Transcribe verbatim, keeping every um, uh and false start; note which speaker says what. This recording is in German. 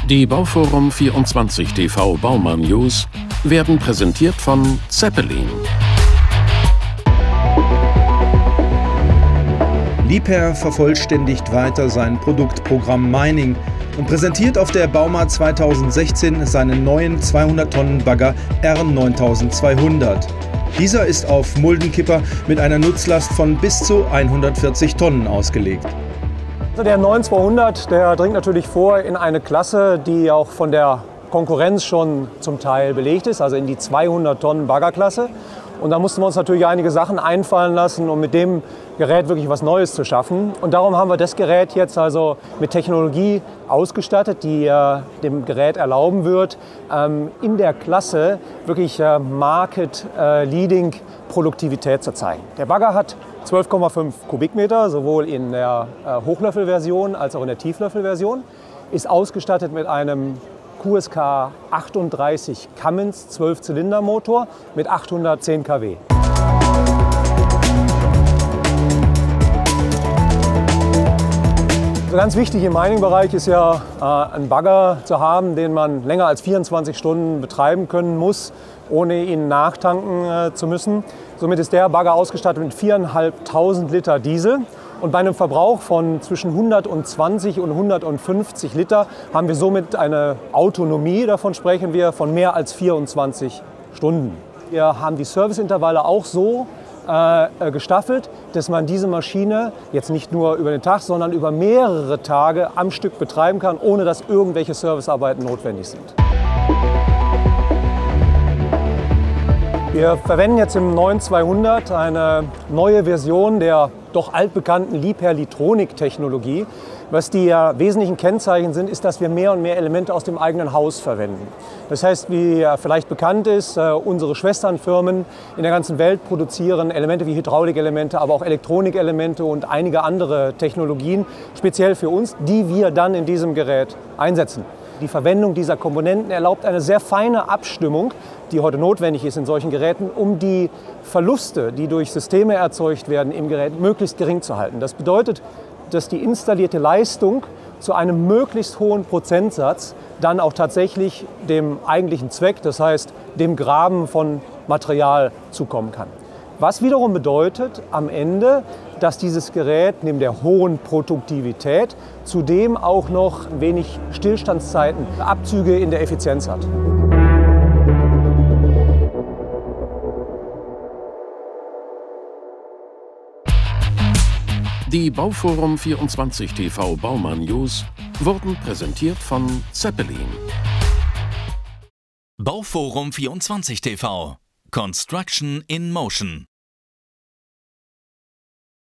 Speaker 1: Die Bauforum vierundzwanzig T V Baumann News werden präsentiert von Zeppelin.
Speaker 2: Liebherr vervollständigt weiter sein Produktprogramm Mining und präsentiert auf der Bauma zweitausendsechzehn seinen neuen zweihundert Tonnen Bagger R neuntausendzweihundert. Dieser ist auf Muldenkipper mit einer Nutzlast von bis zu hundertvierzig Tonnen ausgelegt.
Speaker 3: Der neunzweihundert, der dringt natürlich vor in eine Klasse, die auch von der Konkurrenz schon zum Teil belegt ist, also in die zweihundert Tonnen Baggerklasse. Und da mussten wir uns natürlich einige Sachen einfallen lassen, um mit dem Gerät wirklich was Neues zu schaffen. Und darum haben wir das Gerät jetzt also mit Technologie ausgestattet, die äh, dem Gerät erlauben wird, ähm, in der Klasse wirklich äh, Market-Leading Produktivität zu zeigen. Der Bagger hat zwölf Komma fünf Kubikmeter, sowohl in der äh, Hochlöffelversion als auch in der Tieflöffelversion, ist ausgestattet mit einem Q S K achtunddreißig Cummins zwölf-Zylinder-Motor mit achthundertzehn Kilowatt. So ganz wichtig im Mining-Bereich ist ja, äh, einen Bagger zu haben, den man länger als vierundzwanzig Stunden betreiben können muss, ohne ihn nachtanken äh, zu müssen. Somit ist der Bagger ausgestattet mit viertausendfünfhundert Liter Diesel. Und bei einem Verbrauch von zwischen hundertzwanzig und hundertfünfzig Liter haben wir somit eine Autonomie, davon sprechen wir, von mehr als vierundzwanzig Stunden. Wir haben die Serviceintervalle auch so äh, gestaffelt, dass man diese Maschine jetzt nicht nur über den Tag, sondern über mehrere Tage am Stück betreiben kann, ohne dass irgendwelche Servicearbeiten notwendig sind. Wir verwenden jetzt im neuen zweihundert eine neue Version der doch altbekannten Liebherr-Litronik-Technologie. Was die ja wesentlichen Kennzeichen sind, ist, dass wir mehr und mehr Elemente aus dem eigenen Haus verwenden. Das heißt, wie ja vielleicht bekannt ist, unsere Schwesternfirmen in der ganzen Welt produzieren Elemente wie Hydraulikelemente, aber auch Elektronikelemente und einige andere Technologien, speziell für uns, die wir dann in diesem Gerät einsetzen. Die Verwendung dieser Komponenten erlaubt eine sehr feine Abstimmung, die heute notwendig ist in solchen Geräten, um die Verluste, die durch Systeme erzeugt werden im Gerät, möglichst gering zu halten. Das bedeutet, dass die installierte Leistung zu einem möglichst hohen Prozentsatz dann auch tatsächlich dem eigentlichen Zweck, das heißt dem Graben von Material, zukommen kann. Was wiederum bedeutet am Ende, dass dieses Gerät neben der hohen Produktivität zudem auch noch ein wenig Stillstandszeiten, Abzüge in der Effizienz hat.
Speaker 1: Die Bauforum vierundzwanzig T V Baumann News wurden präsentiert von Zeppelin.
Speaker 4: Bauforum vierundzwanzig T V. Construction in Motion.